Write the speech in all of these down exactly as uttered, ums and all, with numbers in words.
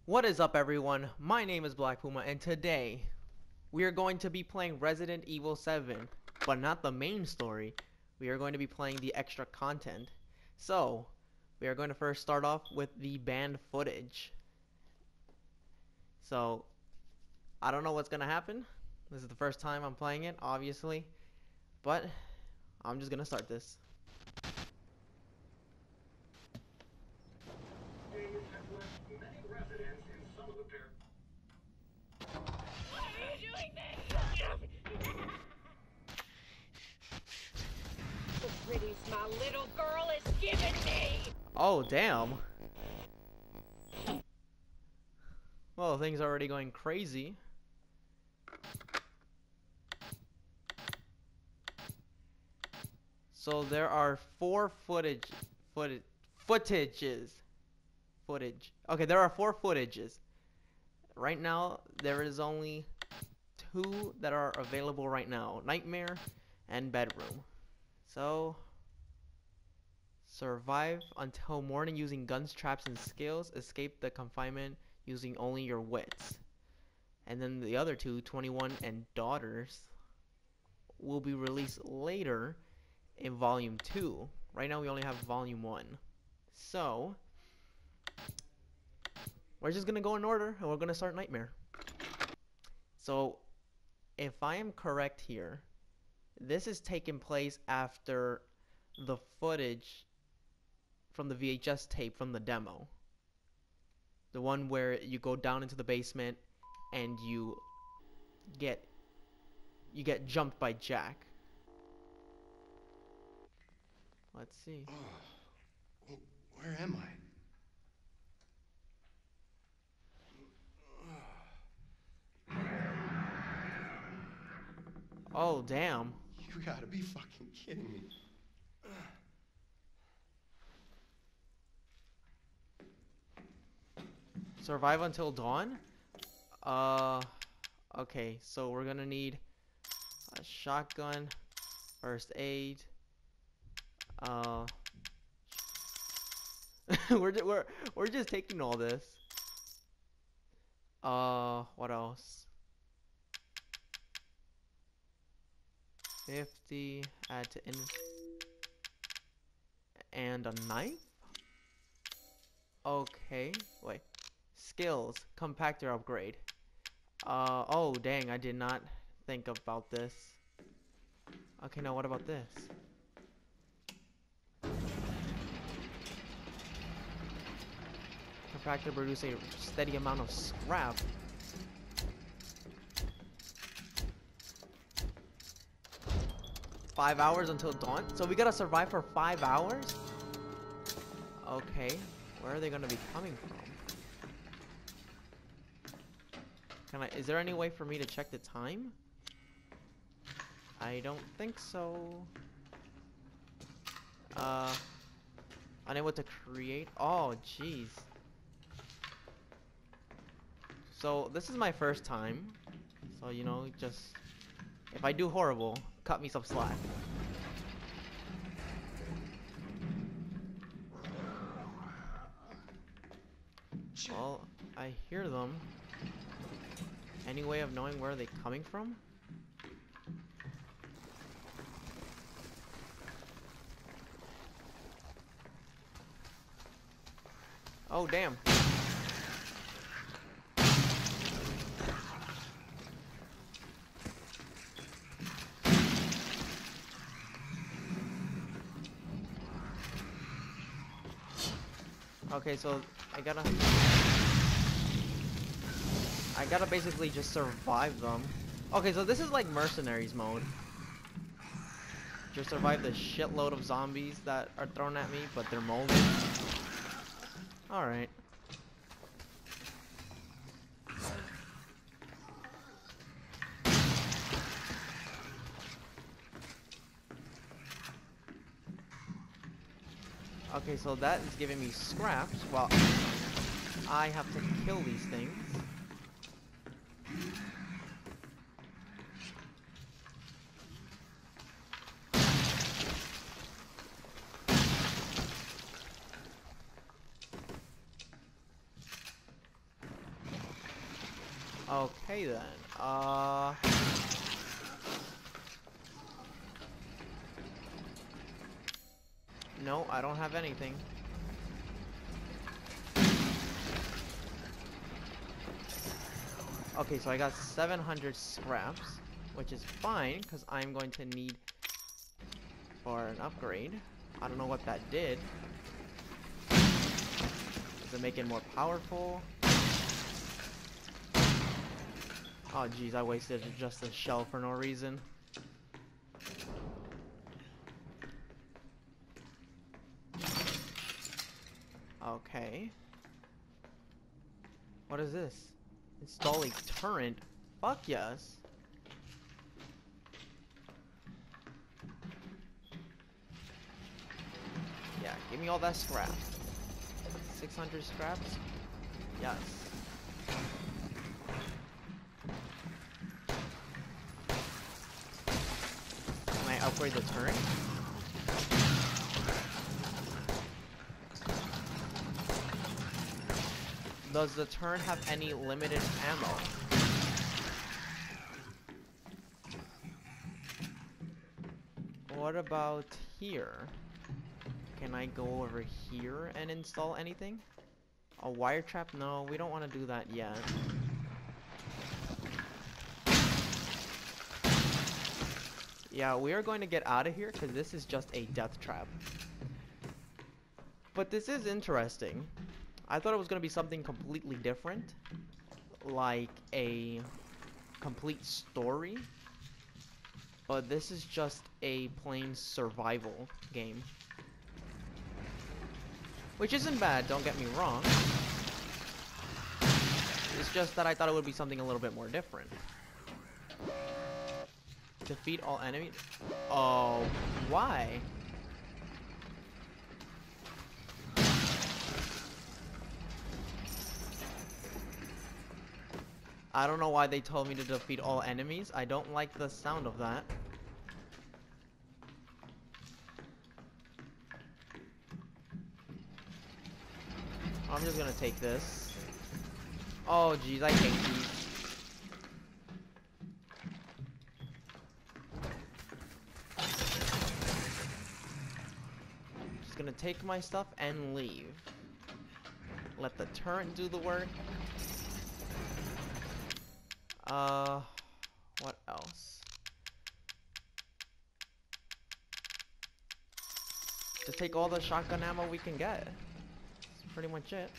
What is up, everyone? My name is Black Puma, and today we are going to be playing Resident Evil seven, but not the main story. We are going to be playing the extra content. So, we are going to first start off with the banned footage. So, I don't know what's going to happen. This is the first time I'm playing it, obviously, but I'm just going to start this. The pretties my little girl is giving me. Oh, damn. Well, things are already going crazy. So there are four footage, footage, footages, footage. Okay, there are four footages. Right now, there is only two that are available right now: Nightmare and Bedroom. So, survive until morning using guns, traps, and skills. Escape the confinement using only your wits. And then the other two, twenty-one and Daughters, will be released later in volume two. Right now we only have volume one. So we're just gonna go in order and we're gonna start Nightmare. So if I am correct here, this is taking place after the footage from the V H S tape from the demo. The one where you go down into the basement and you get you get jumped by Jack. Let's see. Oh, where am I? Oh, damn. You gotta be fucking kidding me. Survive until dawn? Uh, okay, so we're gonna need a shotgun, first aid. Uh, we're ju- we're we're just taking all this. Uh, what else? Fifty. Add to in. And a knife. Okay, wait. Skills, compactor upgrade. Uh, oh dang, I did not think about this. Okay, now what about this? Compactor produce a steady amount of scrap. Five hours until dawn? So we gotta survive for five hours? Okay, where are they gonna be coming from? Can I, is there any way for me to check the time? I don't think so. Uh, unable to create. Oh, jeez. So this is my first time. So you know, just if I do horrible, cut me some slack. Well, I hear them. Any way of knowing where they're coming from? Oh, damn. Okay, so I gotta... I gotta basically just survive them. Okay, so this is like Mercenaries mode. Just survive the shitload of zombies that are thrown at me, but they're molded. Alright. Okay, so that is giving me scraps while I have to kill these things. Okay then. Uh. No, I don't have anything. Okay, so I got seven hundred scraps, which is fine because I'm going to need for an upgrade. I don't know what that did. Does it make it more powerful? Oh geez, I wasted just a shell for no reason. Okay. What is this? Install a turret? Fuck yes. Yeah, give me all that scrap. six hundred scraps? Yes. Can I upgrade the turret? Does the turret have any limited ammo? What about here? Can I go over here and install anything? A wire trap? No, we don't want to do that yet. Yeah, we are going to get out of here because this is just a death trap. But this is interesting. I thought it was going to be something completely different, like a complete story, but this is just a plain survival game, which isn't bad, don't get me wrong. It's just that I thought it would be something a little bit more different. Defeat all enemies? Oh, why? I don't know why they told me to defeat all enemies. I don't like the sound of that. I'm just gonna take this. Oh jeez, I hate these. Just gonna take my stuff and leave. Let the turret do the work. Uh, what else? Just take all the shotgun ammo we can get. That's pretty much it.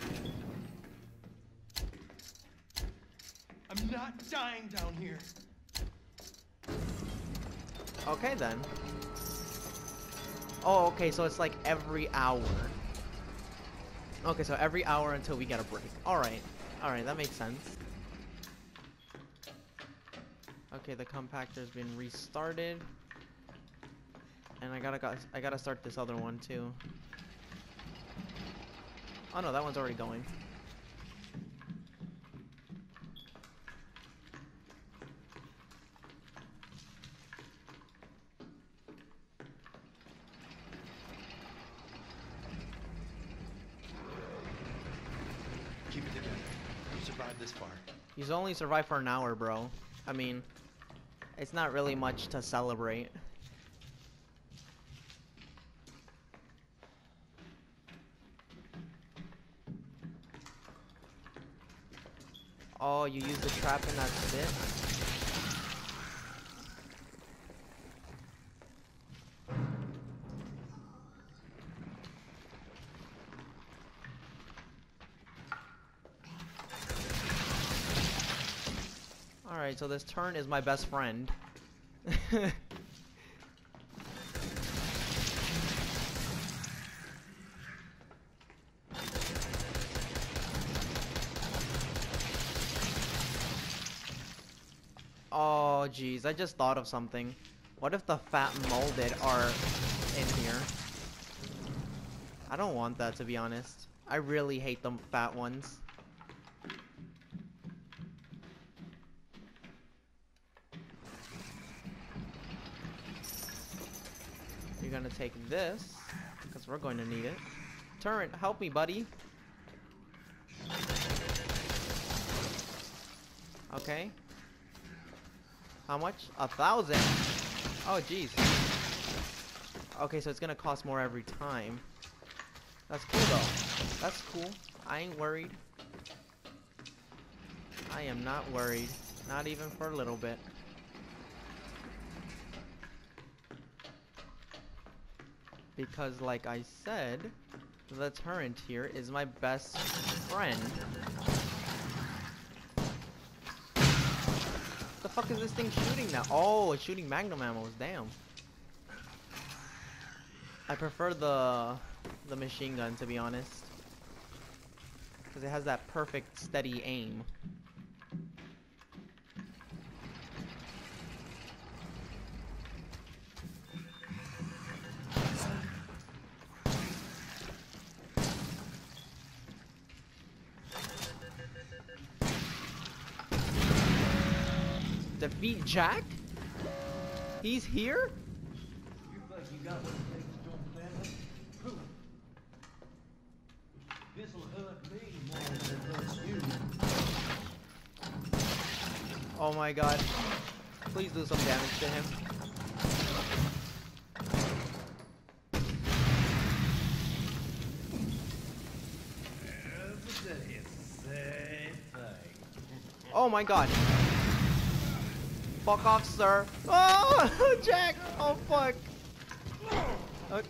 I'm not dying down here. Okay then. Oh, okay, so it's like every hour. Okay, so every hour until we get a break. Alright. Alright, that makes sense. Okay, the compactor's been restarted. And I gotta, got, I gotta start this other one too. Oh no, that one's already going. Keep it together. You survived this far. He's only survived for an hour, bro. I mean, it's not really much to celebrate. Oh, you use the trap and that's it? Alright, so this turn is my best friend. Oh, jeez, I just thought of something. What if the fat molded are in here? I don't want that, to be honest. I really hate the fat ones. You're gonna take this, because we're going to need it. Turret, help me, buddy. Okay, Okay. How much? A thousand? Oh, jeez. Okay, so it's gonna cost more every time. That's cool, though. That's cool. I ain't worried. I am not worried. Not even for a little bit. Because, like I said, the turret here is my best friend. What the fuck is this thing shooting now? Oh, it's shooting magnum ammos. Damn. I prefer the the machine gun, to be honest, because it has that perfect steady aim. Defeat Jack? He's here? You think you got what it takes to join the family? Prove it. This'll hurt me more than it hurts you. Oh my god. Please do some damage to him. Every day it's the same thing. Oh my god. Fuck off, sir. Oh, Jack. Oh, fuck. Uh,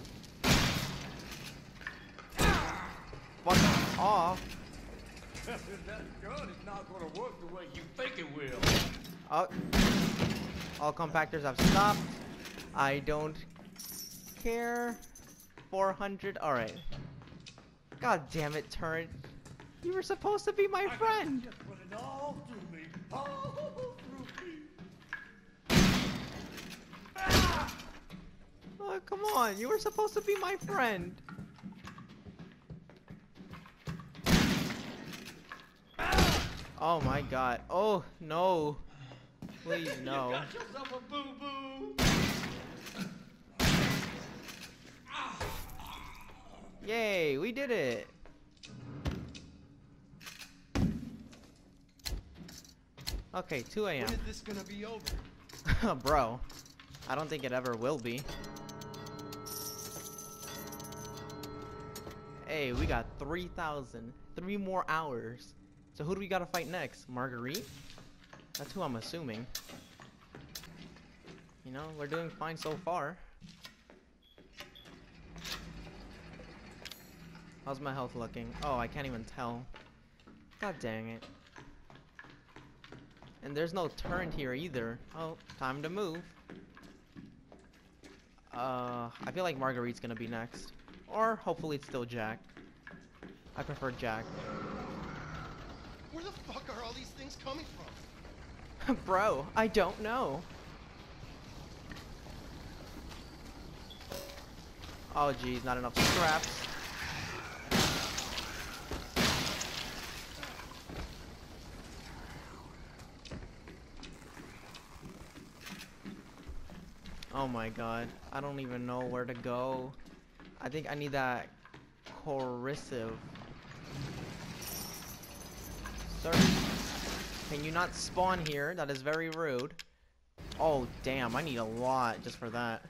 fuck off. That gun is not gonna work the way you think it will. Oh. All compactors have stopped. I don't care. four hundred. Alright. God damn it, turret. You were supposed to be my friend. Just put it all through me. All through me. Oh, come on. You were supposed to be my friend. Oh my god. Oh, no. Please, no. You got yourself a boo-boo. Yay, we did it. Okay, two A M When is this gonna be over? Bro, I don't think it ever will be. Hey, we got three thousand. Three more hours. So who do we gotta fight next? Marguerite? That's who I'm assuming. You know, we're doing fine so far. How's my health looking? Oh, I can't even tell. God dang it. And there's no turret here either. Oh, time to move. Uh, I feel like Marguerite's gonna be next. Or hopefully it's still Jack. I prefer Jack. Where the fuck are all these things coming from? Bro, I don't know. Oh geez, not enough scraps. Oh my god, I don't even know where to go. I think I need that corrosive. Sir, can you not spawn here? That is very rude. Oh damn, I need a lot just for that.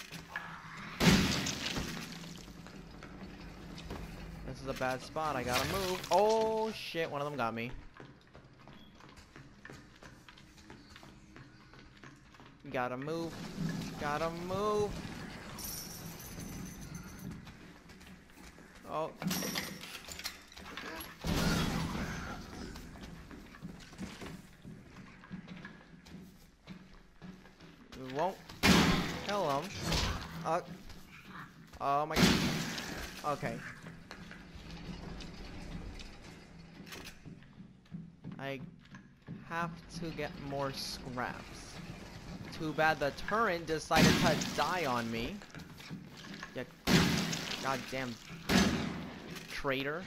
This is a bad spot, I gotta move. Oh shit, one of them got me. Gotta move. Gotta move. Oh. We won't kill him. Uh, oh my god. Okay. I have to get more scraps. Too bad the turret decided to die on me. Yeah, goddamn traitor.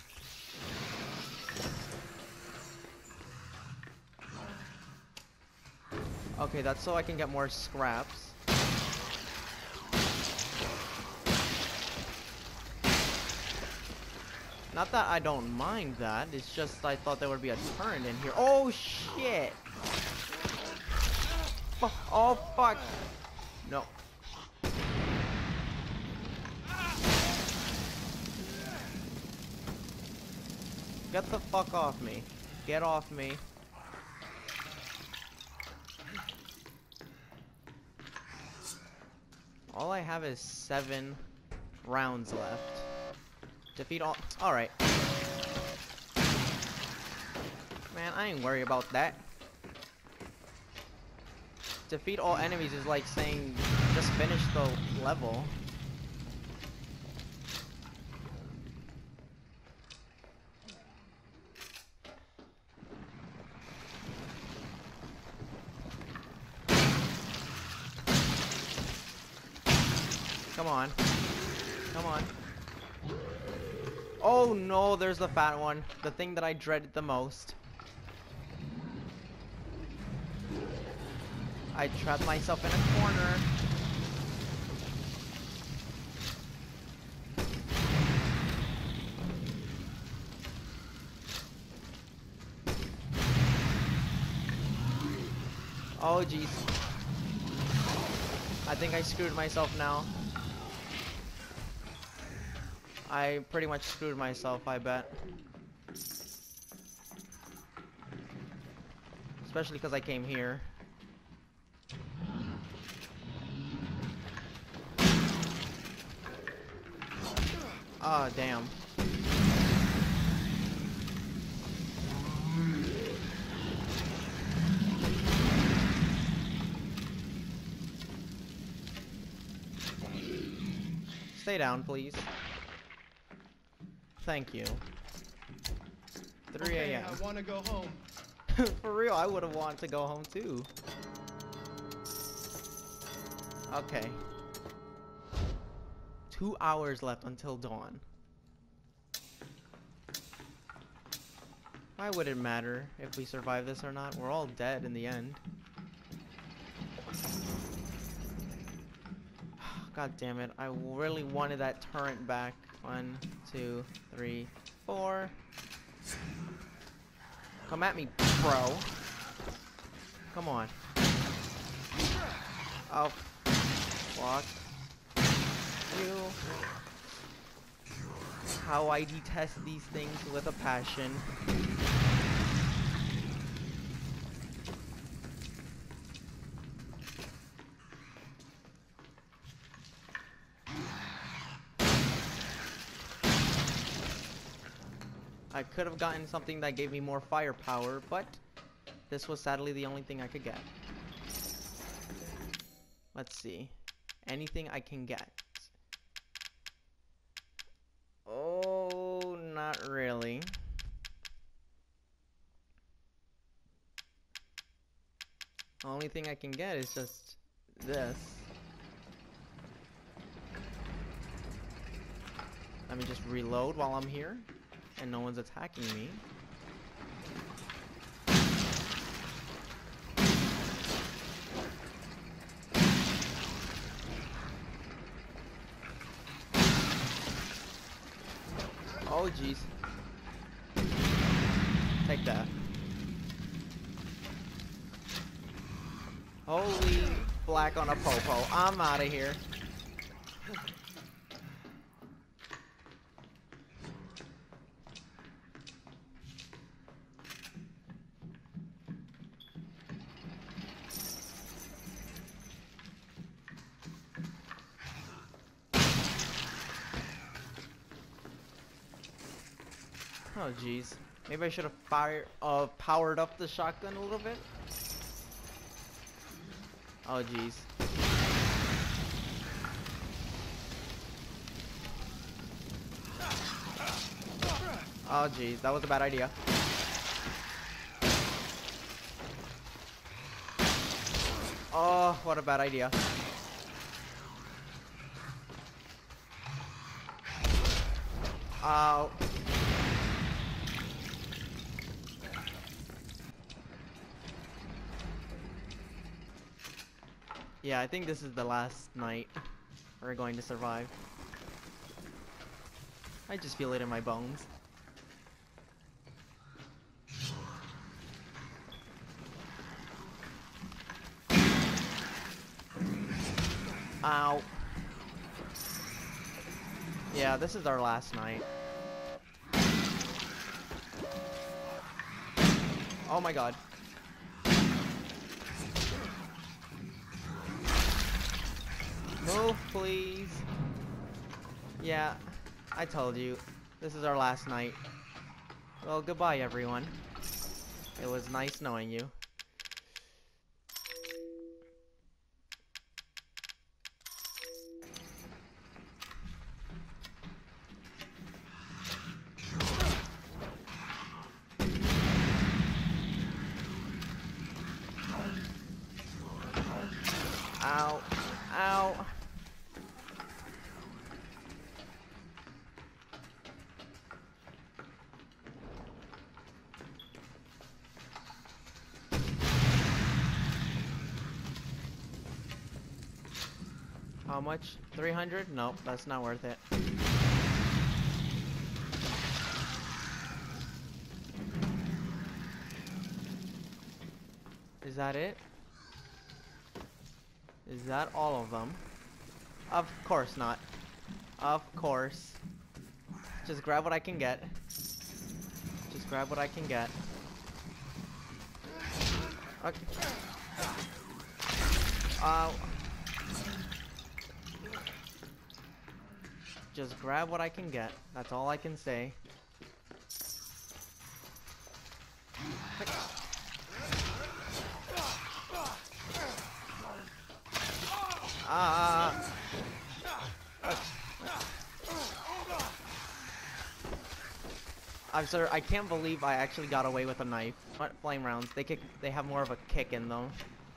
Okay, that's so I can get more scraps. Not that I don't mind that, it's just I thought there would be a turret in here. Oh shit! Fu- Oh fuck! No. Get the fuck off me. Get off me. All I have is seven rounds left. Defeat all. Alright. Man, I ain't worried about that. Defeat all enemies is like saying just finish the level. Come on. Come on. Oh no, there's the fat one. The thing that I dreaded the most. I trapped myself in a corner. Oh jeez. I think I screwed myself now. I pretty much screwed myself, I bet. Especially because I came here. Oh, damn. Stay down, please. Thank you. three A M Okay, I want to go home. For real, I would have wanted to go home too. Okay. Two hours left until dawn. Why would it matter if we survive this or not? We're all dead in the end. God damn it. I really wanted that turret back. One, two, three, four. Come at me, bro. Come on. Oh. Fuck. You. How I detest these things with a passion. I could have gotten something that gave me more firepower, but this was sadly the only thing I could get. Let's see. Anything I can get. Oh, not really. The only thing I can get is just this. Let me just reload while I'm here. And no one's attacking me. Oh jeez. Take that. Holy black on a popo. I'm out of here. Oh jeez. Maybe I should have fire uh powered up the shotgun a little bit. Oh jeez. Oh jeez, that was a bad idea. Oh, what a bad idea. Ow. Yeah, I think this is the last night we're going to survive. I just feel it in my bones. Ow. Yeah, this is our last night. Oh my god. Move, please. Yeah, I told you. This is our last night. Well, goodbye, everyone. It was nice knowing you. Ow. Ow. How much? three hundred? Nope, that's not worth it. Is that it? Is that all of them? Of course not. Of course. Just grab what I can get. Just grab what I can get. Okay. Ow. Just grab what I can get. That's all I can say. Ah. I'm sorry. I can't believe I actually got away with a knife. What flame rounds? They kick. They have more of a kick in them.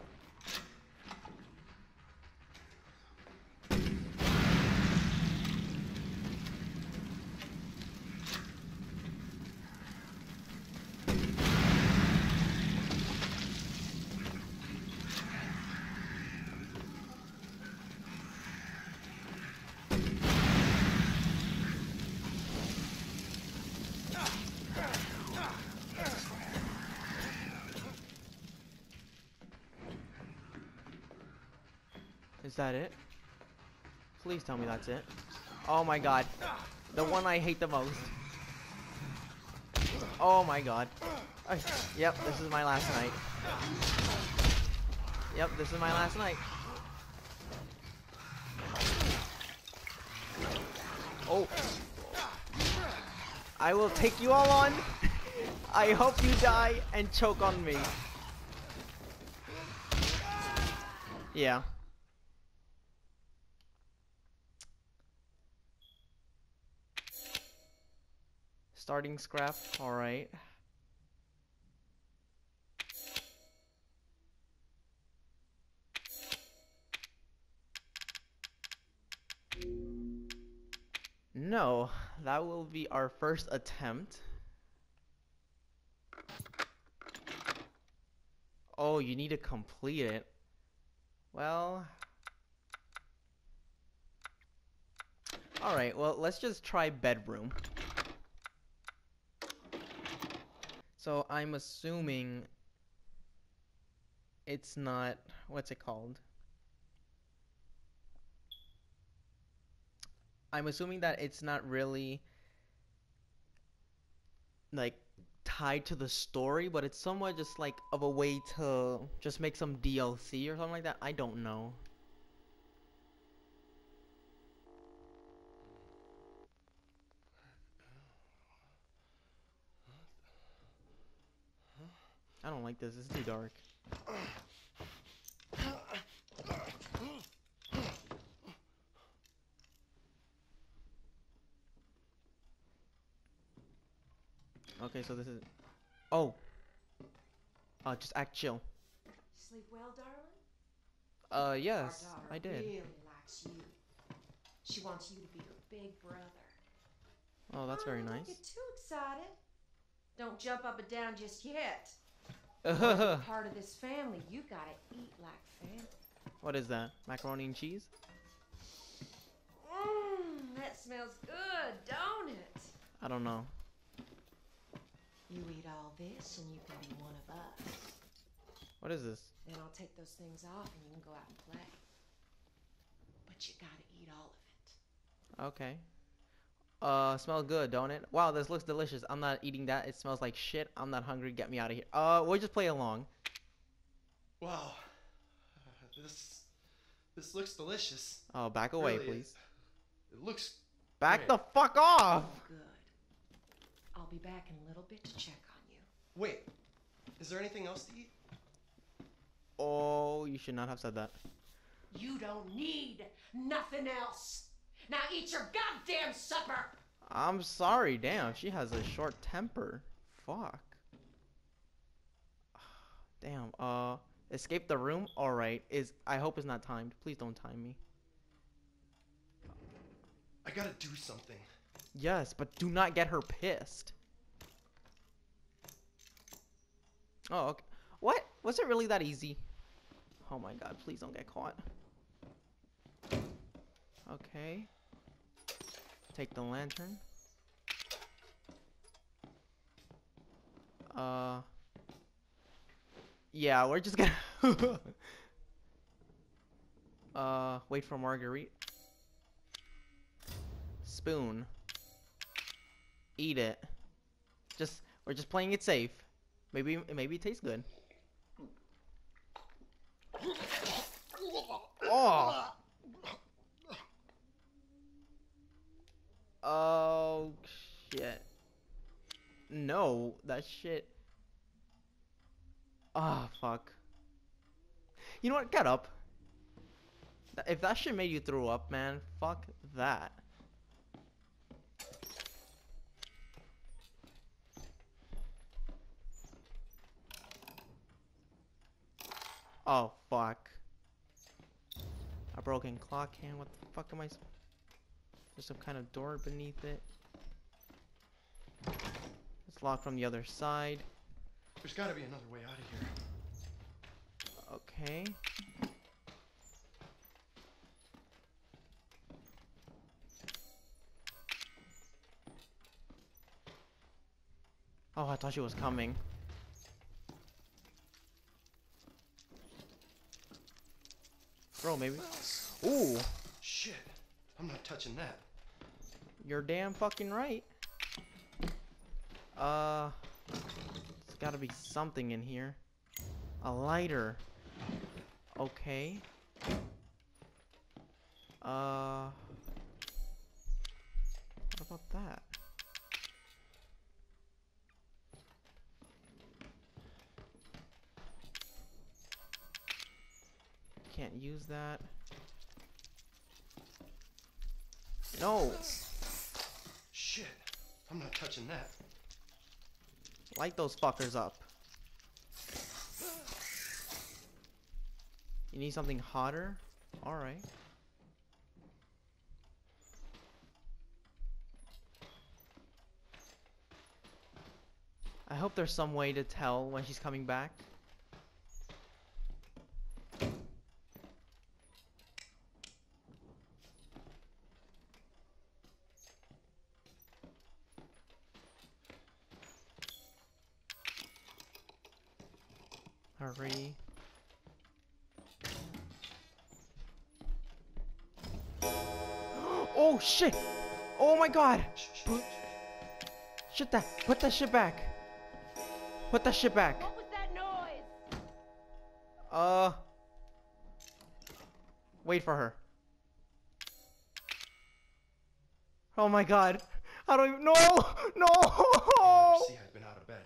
Is that it? Please tell me that's it. Oh my god. The one I hate the most. Oh my god. Uh, yep, this is my last night. Yep, this is my last night. Oh. I will take you all on. I hope you die and choke on me. Yeah. Starting scrap, alright. No, that will be our first attempt. Oh, you need to complete it. Well... Alright, well, let's just try bedroom. So I'm assuming it's not, what's it called? I'm assuming that it's not really like tied to the story, but it's somewhat just like of a way to just make some D L C or something like that. I don't know. I don't like this. It's too dark. Okay, so this is... Oh! Uh, just act chill. Sleep well, darling? Uh, yes, Our daughter I did. really likes you. She wants you to be her big brother. Oh, that's very Oh, nice. Don't get too excited. Don't jump up and down just yet. You're part of this family. You gotta eat like family. What is that? Macaroni and cheese? Mmm, that smells good, don't it? I don't know. You eat all this and you can be one of us. What is this? Then I'll take those things off and you can go out and play. but you gotta eat all of it. Okay. Uh, smells good, don't it? Wow, this looks delicious. I'm not eating that. It smells like shit. I'm not hungry. Get me out of here. Uh, we'll just play along. Wow. Uh, this this looks delicious. Oh, back away, Really, please. It, it looks Back great. the fuck off! Good. I'll be back in a little bit to check on you. Wait. Is there anything else to eat? Oh, you should not have said that. You don't need nothing else. Now eat your goddamn supper. I'm sorry, damn. She has a short temper. Fuck. Damn. Uh, escape the room. All right. Is I hope it's not timed. Please don't time me. I gotta do something. Yes, but do not get her pissed. Oh, okay. What? Was it really that easy? Oh my god, please don't get caught. Okay. Take the lantern. Uh. Yeah, we're just gonna. uh, wait for Marguerite. Spoon. Eat it. Just, we're just playing it safe. Maybe, maybe it tastes good. Oh. Oh shit. No, that shit. Ah, oh, fuck. You know what? Get up. If that shit made you throw up, man, fuck that. Oh, fuck. A broken clock hand. What the fuck am I... There's some kind of door beneath it. It's locked from the other side. There's gotta be another way out of here. Okay. Oh, I thought she was coming. Bro, maybe. Ooh. Shit. I'm not touching that. You're damn fucking right. Uh, there's gotta be something in here. A lighter. Okay. Uh, what about that? Can't use that. No. Shit. I'm not touching that. Light those fuckers up. You need something hotter? Alright. I hope there's some way to tell when she's coming back. Hurry. Oh shit! Oh my god! Put, shit that! Put that shit back! Put that shit back! What was that noise? Uh. Wait for her. Oh my god! I don't even. No! No! See, I've been out of bed.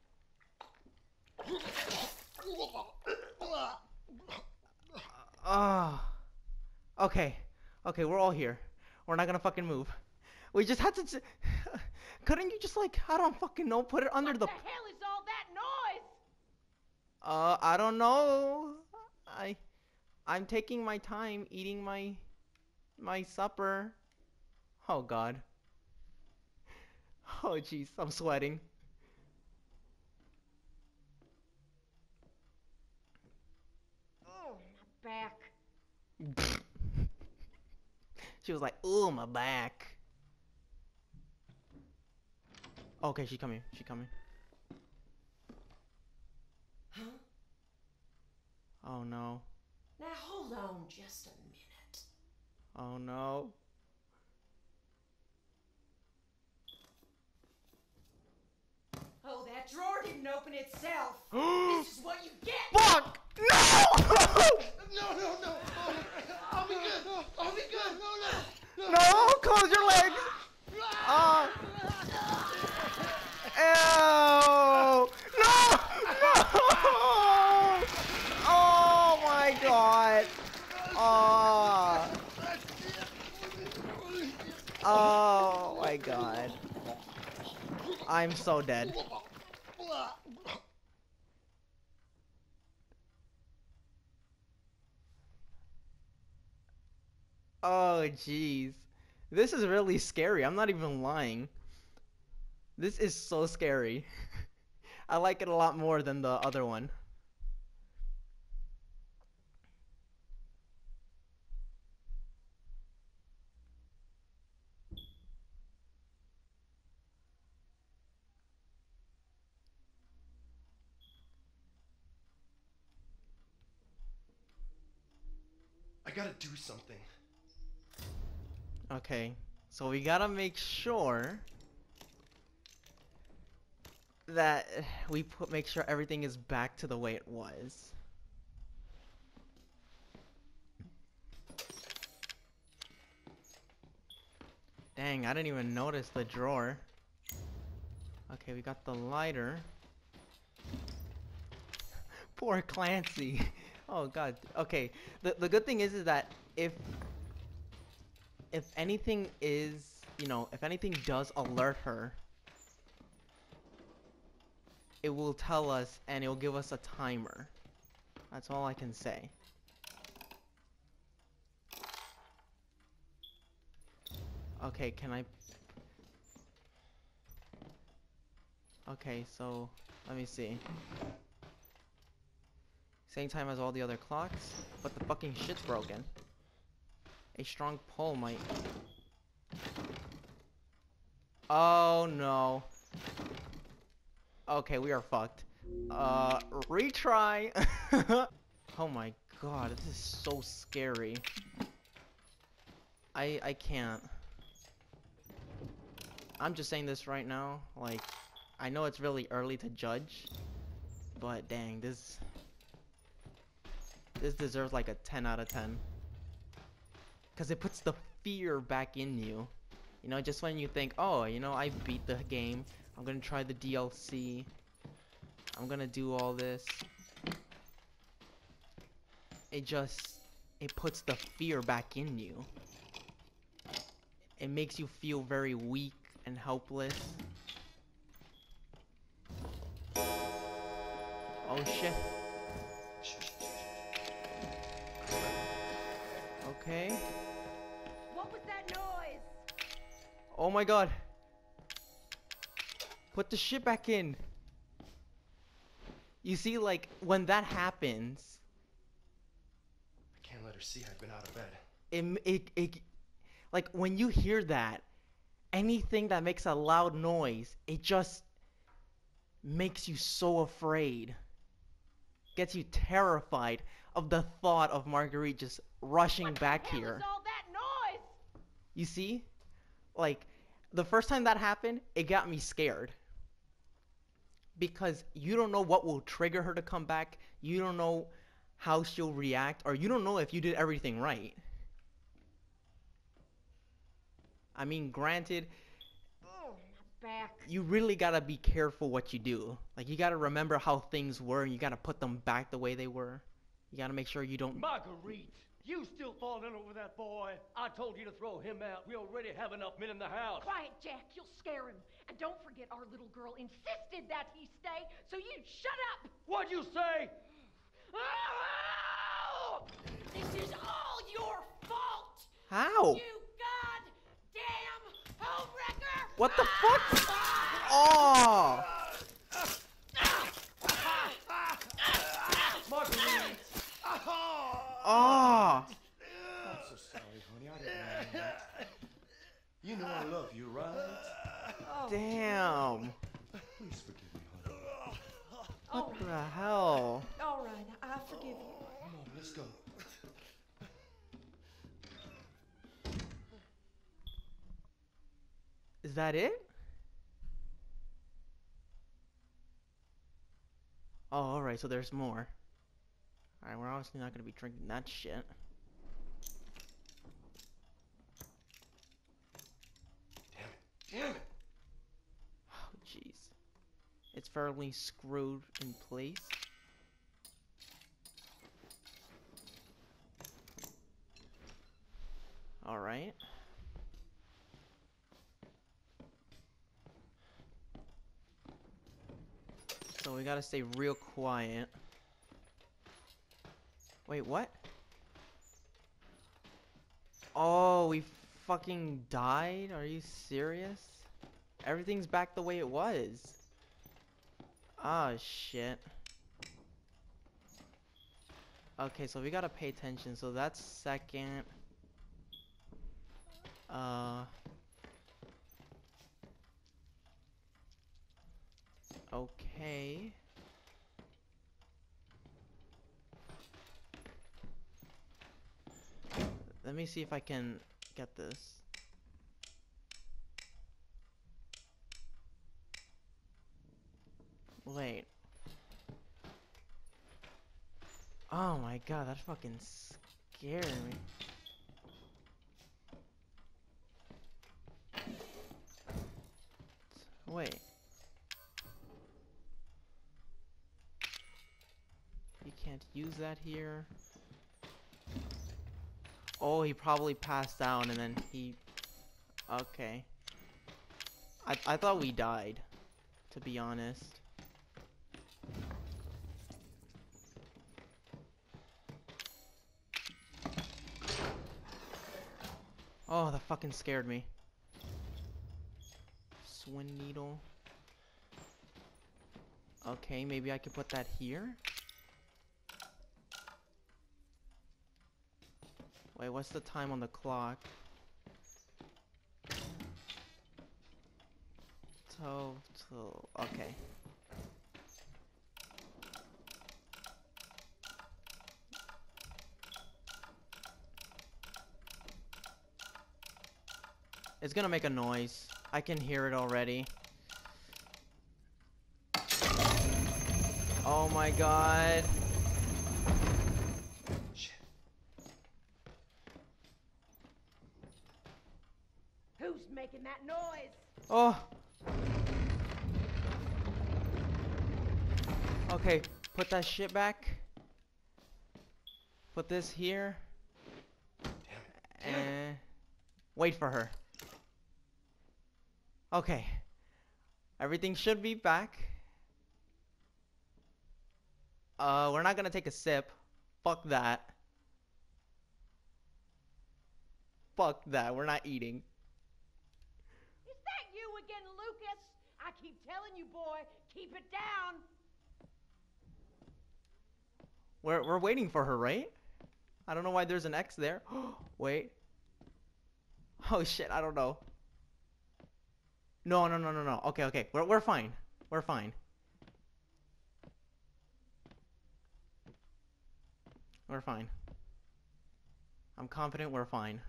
Ah. Uh, okay. Okay, we're all here. We're not gonna fucking move. We just had to. Couldn't you just like, I don't fucking know, put it under What the. the hell is all that noise? Uh, I don't know. I, I'm taking my time eating my, my supper. Oh God. Oh jeez, I'm sweating. Oh, my back. She was like, "Ooh, my back." Okay, she coming. She coming. Huh? Oh no. Now hold on just a minute. Oh no. Oh, that drawer didn't open itself. This is what you get. Fuck! No! No, no, no. Oh, I'll be good. I'll be good. No, no. No! Close your legs! Uh. Ew! No! No! Oh my god! Oh. Oh my god. I'm so dead. Oh jeez. This is really scary. I'm not even lying. This is so scary. I like it a lot more than the other one. I gotta do something. Okay, so we gotta make sure that we put make sure everything is back to the way it was. Dang, I didn't even notice the drawer. Okay, we got the lighter. Poor Clancy. Oh god. Okay, the the good thing is is that if if anything is, you know, if anything does alert her, it will tell us and it will give us a timer. That's all I can say. Okay, can I... Okay, so let me see. Same time as all the other clocks, but the fucking shit's broken. A strong pull might... Oh no. Okay, we are fucked. Uh, retry. Oh my god, this is so scary. I I can't. I'm just saying this right now. Like, I know it's really early to judge, but dang, this this deserves like a ten out of ten. Cause it puts the fear back in you. You know, just when you think, oh, you know, I beat the game. I'm gonna try the D L C. I'm gonna do all this. It just, it puts the fear back in you. It makes you feel very weak and helpless. Oh shit. Okay. What was that noise? Oh my god. Put the shit back in. You see, like, when that happens, I can't let her see I've been out of bed. it, it, it, like, when you hear that, anything that makes a loud noise, it just makes you so afraid. Gets you terrified of the thought of Marguerite just rushing What back the hell here. is all that noise? You see? Like, the first time that happened, it got me scared. Because you don't know what will trigger her to come back. You don't know how she'll react. Or you don't know if you did everything right. I mean, granted, Oh, my back. you really gotta be careful what you do. Like, you gotta remember how things were, and you gotta put them back the way they were. You gotta make sure you don't... Marguerite, you still falling over that boy? I told you to throw him out. We already have enough men in the house. Quiet, Jack. You'll scare him. And don't forget our little girl insisted that he stay, so you shut up. What'd you say? Oh! This is all your fault. How? You goddamn homewrecker. What the fuck? Oh! Marguerite! Oh! I'm so sorry, honey. I didn't mean that. You know I love you, right? Damn. Please forgive me, honey. What the hell? All right, I forgive you. Come on, let's go. Is that it? Oh, alright, so there's more. Alright, we're obviously not gonna be drinking that shit. Damn it. Damn it. Oh, jeez. It's firmly screwed in place. Alright. So we gotta stay real quiet. Wait, what? Oh, we fucking died? Are you serious? Everything's back the way it was. Ah, shit. Okay, so we gotta pay attention. So that's second. Uh. Okay. Let me see if I can get this. Wait. Oh my god, that fucking scared me. Wait. You can't use that here. Oh, he probably passed out and then he... Okay. I, I thought we died, to be honest. Oh, that fucking scared me. Swin needle. Okay, maybe I could put that here. Wait, what's the time on the clock? Total. Okay. It's gonna make a noise. I can hear it already. Oh my god. Shit. Who's making that noise? Oh. Okay, put that shit back. Put this here. Damn it. Damn it. And wait for her. Okay. Everything should be back. Uh, we're not gonna take a sip. Fuck that. Fuck that. We're not eating. Is that you again, Lucas? I keep telling you, boy, keep it down. We're we're waiting for her, right? I don't know why there's an X there. Wait. Oh shit, I don't know. No, no, no, no, no. Okay, okay. We're we're fine. We're fine. We're fine. I'm confident we're fine.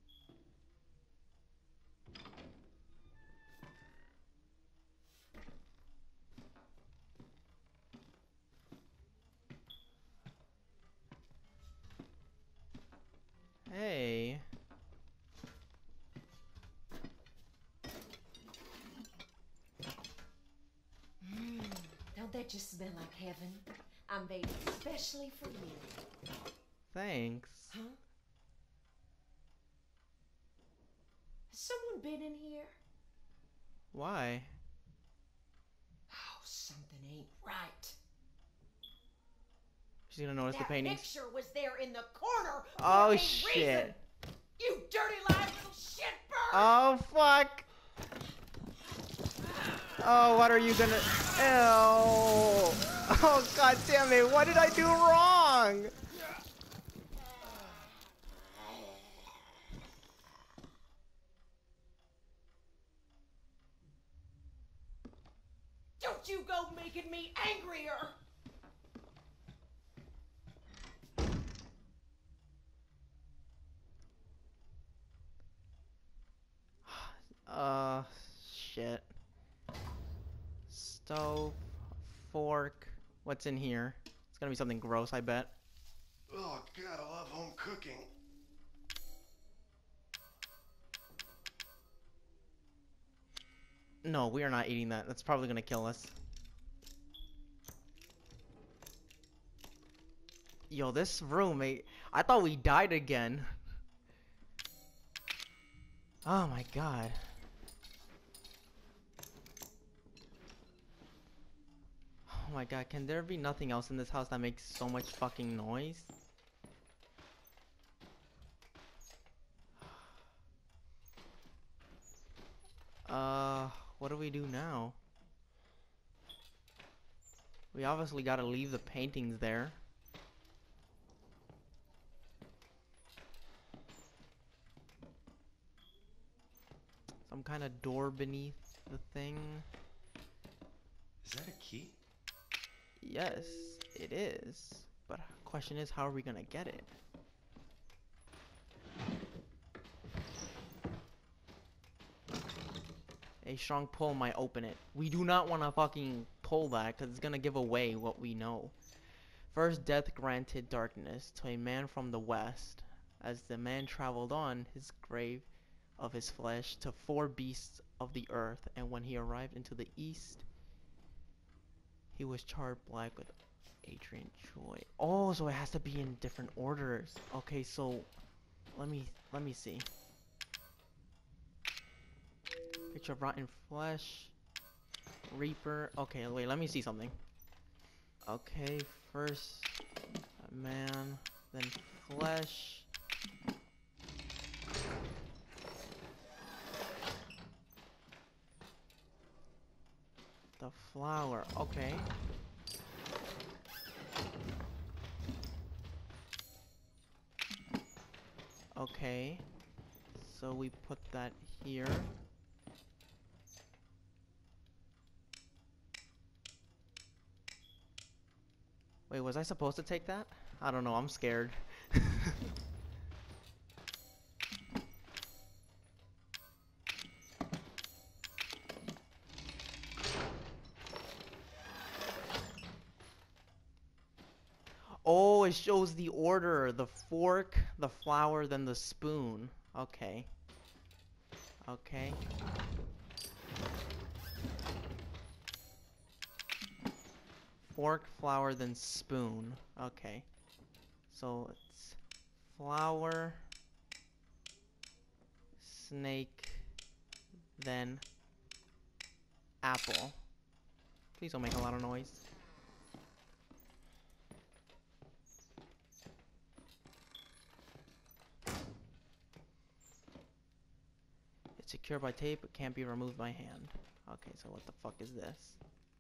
Hey. Mm, don't that just smell like heaven? I made it especially for you. Thanks. Huh? Has someone been in here? Why? Oh, something ain't right. She's gonna notice That the paintings. picture was there in the corner. For Oh a shit. reason. You dirty live little shitbird! Oh fuck. Oh, what are you gonna? Ew. Oh god damn it! What did I do wrong? Don't you go making me angrier! Uh, shit. Stove, fork. What's in here? It's gonna be something gross, I bet. Oh, God, I love home cooking. No, we are not eating that. That's probably gonna kill us. Yo, this roommate, I thought we died again. Oh my god. Oh my god, can there be nothing else in this house that makes so much fucking noise? Uh, what do we do now? We obviously gotta leave the paintings there. Some kind of door beneath the thing. Is that a key? Yes, it is. But question is, how are we gonna get it? A strong pull might open it. We do not want to fucking pull that because it's gonna give away what we know. First, death granted darkness to a man from the west. As the man traveled on, his grave of his flesh to four beasts of the earth, and when he arrived into the east, he was charred black with Adrian Joy. Oh, so it has to be in different orders. Okay, so let me let me see. Picture of rotten flesh, Reaper. Okay, wait, let me see something. Okay, first man, then flesh. The flower, okay. Okay. So we put that here. Wait, was I supposed to take that? I don't know, I'm scared. Oh, it shows the order. The fork, the flower, then the spoon. Okay. Okay. Fork, flower, then spoon. Okay. So it's flower, snake, then apple. Please don't make a lot of noise. It's secured by tape, but can't be removed by hand. Okay, so what the fuck is this?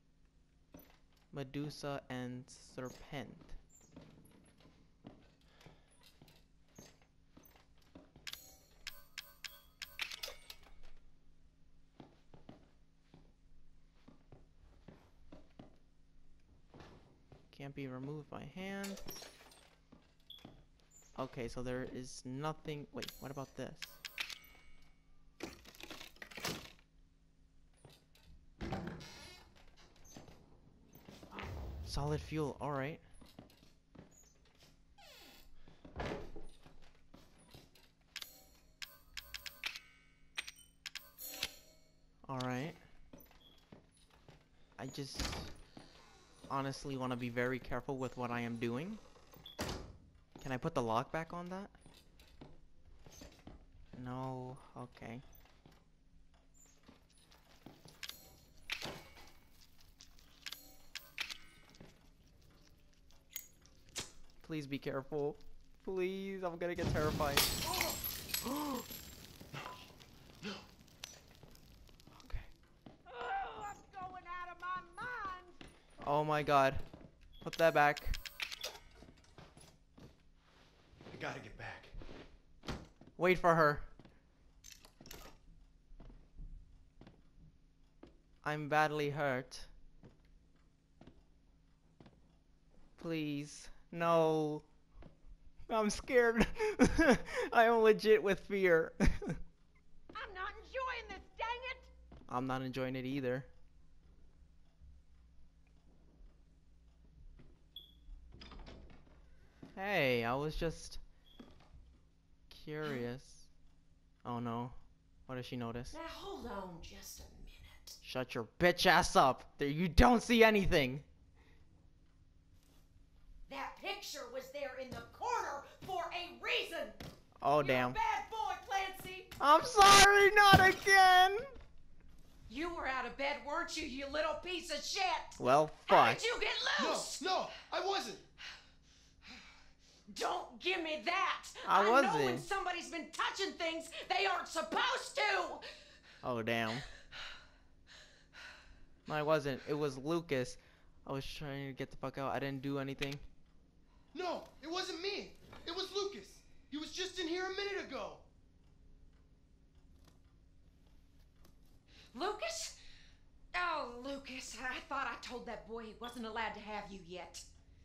Medusa and Serpent. Can't be removed by hand. Okay, so there is nothing. Wait, what about this? Solid fuel, alright. Alright. I just honestly want to be very careful with what I am doing. Can I put the lock back on that? No, okay. Please be careful. Please, I'm gonna get terrified. No. No. Okay. Oh, I'm going out of my mind. Oh my god. Put that back. I gotta get back. Wait for her. I'm badly hurt. Please. No. I'm scared. I am legit with fear. I'm not enjoying this, dang it. I'm not enjoying it either. Hey, I was just curious. Oh no. What does she notice? Now hold on just a minute. Shut your bitch ass up. There, you don't see anything. That picture was there in the corner for a reason. Oh You're damn. a bad boy, Clancy. I'm sorry, not again. You were out of bed, weren't you, you little piece of shit? Well, How fuck. did you get No, loose? no, I wasn't. Don't give me that. I know wasn't. when somebody's been touching things they aren't supposed to. Oh damn. No, I wasn't. It was Lucas. I was trying to get the fuck out. I didn't do anything. No, it wasn't me. It was Lucas. He was just in here a minute ago. Lucas? Oh, Lucas, I thought I told that boy he wasn't allowed to have you yet.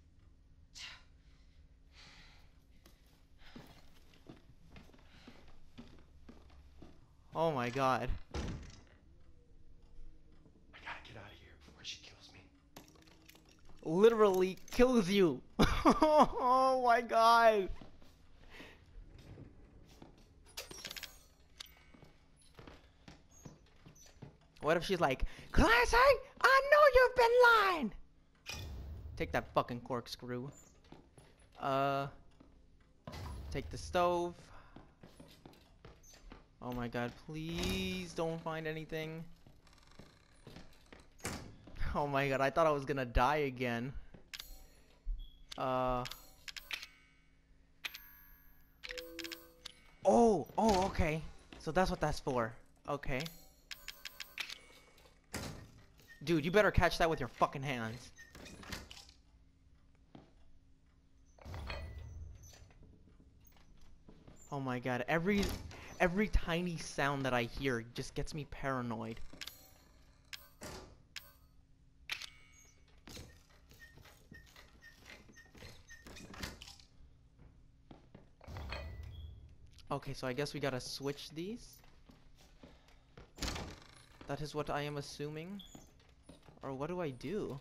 Oh my god. I gotta get out of here before she kills me. Literally kills you. Oh my god. What if she's like, Clancy, I know you've been lying. Take that fucking corkscrew. Uh, take the stove. Oh my god, please don't find anything. Oh my god, I thought I was gonna die again. Uh. Oh, oh, okay. So that's what that's for. Okay. Dude, you better catch that with your fucking hands. Oh my god, every every tiny sound that I hear just gets me paranoid. Okay, so I guess we gotta switch these. That is what I am assuming. Or what do I do?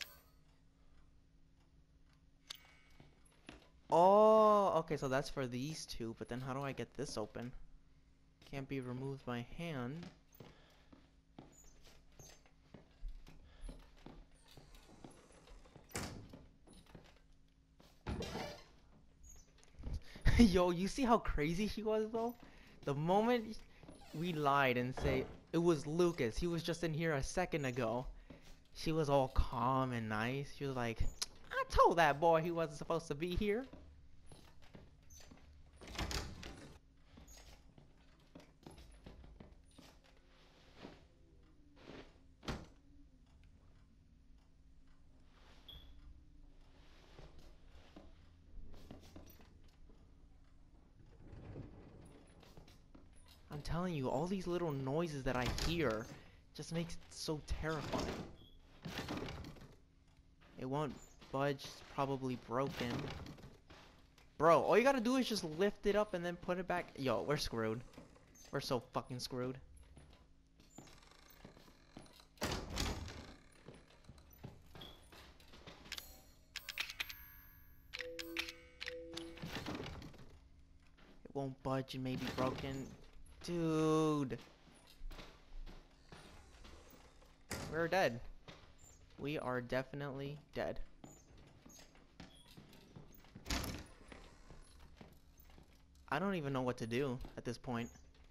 Oh, okay, so that's for these two, but then how do I get this open? Can't be removed by hand. Yo, you see how crazy she was though? The moment we lied and say it was Lucas, he was just in here a second ago, she was all calm and nice. She was like, I told that boy he wasn't supposed to be here. I'm telling you, all these little noises that I hear just makes it so terrifying. It won't budge, it's probably broken. Bro, all you gotta do is just lift it up and then put it back. Yo, we're screwed. We're so fucking screwed. It won't budge and may be broken. Dude. We're dead. We are definitely dead. I don't even know what to do at this point.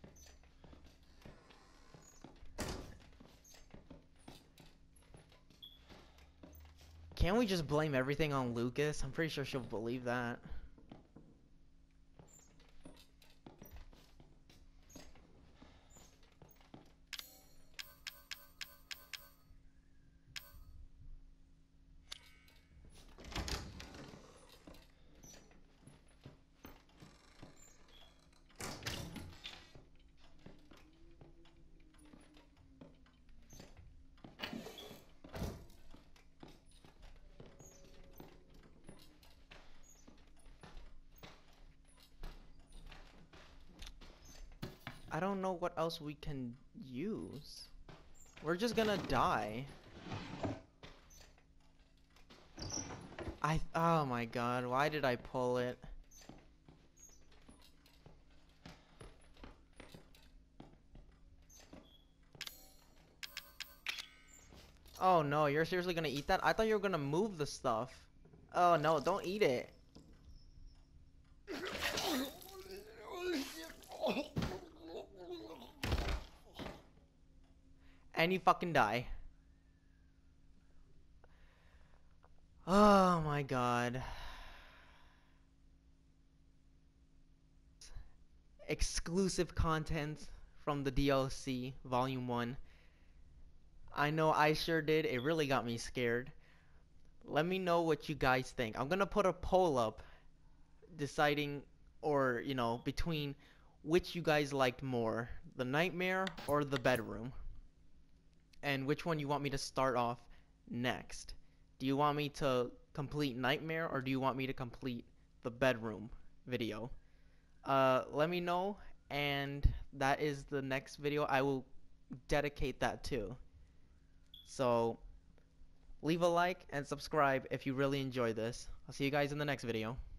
Can't we just blame everything on Lucas? I'm pretty sure she'll believe that. I don't know what else we can use. We're just gonna die. I, oh my god, why did I pull it? Oh no, you're seriously gonna eat that? I thought you were gonna move the stuff. Oh no, don't eat it. And you fucking die. Oh my god. Exclusive content from the D L C Volume one. I know I sure did. It really got me scared. Let me know what you guys think. I'm gonna put a poll up deciding, or you know, between which you guys liked more, the nightmare or the bedroom, and which one you want me to start off next. Do you want me to complete nightmare, or do you want me to complete the bedroom video? Uh, let me know, and that is the next video. I will dedicate that to. So leave a like and subscribe if you really enjoy this. I'll see you guys in the next video.